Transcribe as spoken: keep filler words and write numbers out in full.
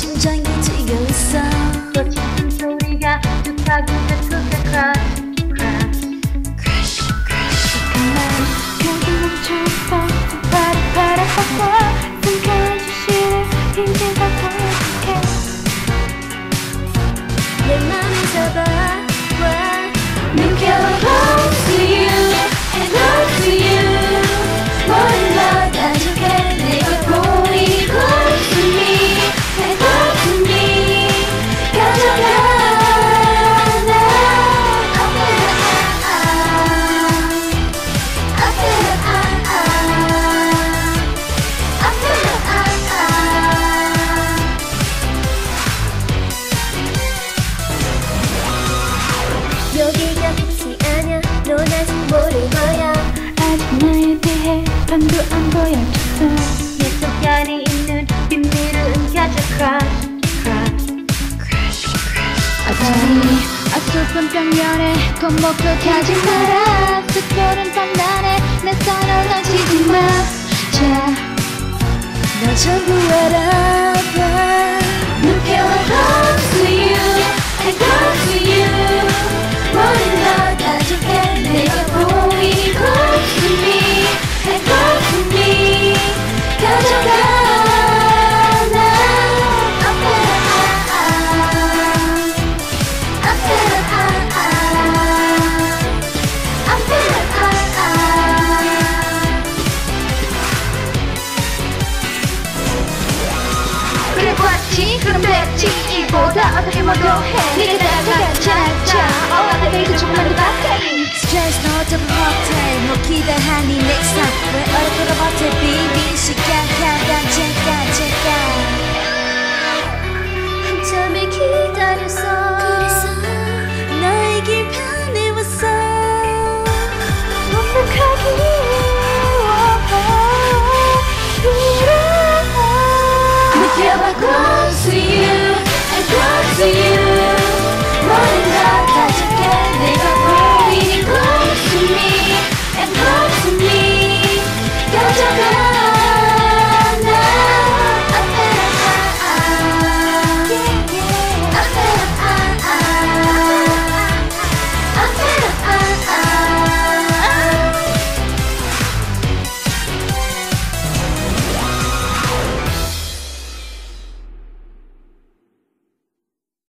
심장이 뛰고 있어. 또 짙은 소리가 뚝하게 뚝하게 crash Crash crash 그만 여기 멈춰봐 발을 바라봐봐 숨겨진 시를 이제 다 보여줄게 내 맘을 잡아봐. Look how close to you and close to you 모든 것 다 좋게 내가 보니 close to me and close to me 가져가 여기가 끝이 아냐. 넌 아직 모를 거야. 아직 나에 대해 반도 안 보여줬어 내 속 안에 있는 비밀을 움켜쥐어 crash crash 어쩌니 어설픈 벽면에 겁먹고 가지 마라 숫보른 밤날에 내 손을 놓치지 마 자, 너 전부 알아봐. Look how close to you and close to you 모든 것 다 좋게 내가 보이니 close to me and close to me 가져가 그래 보았지 그럼 됐지 이보다 어떻게 뭐도 해 네가 다가가지 않자 어와가 내일도 조금만 더 가까이 Stress 너 좀 호텔 뭐 기대하니 next time 왜 얼굴을 버텨 baby 시간 countdown 잠깐 잠깐 한참을 기다렸어.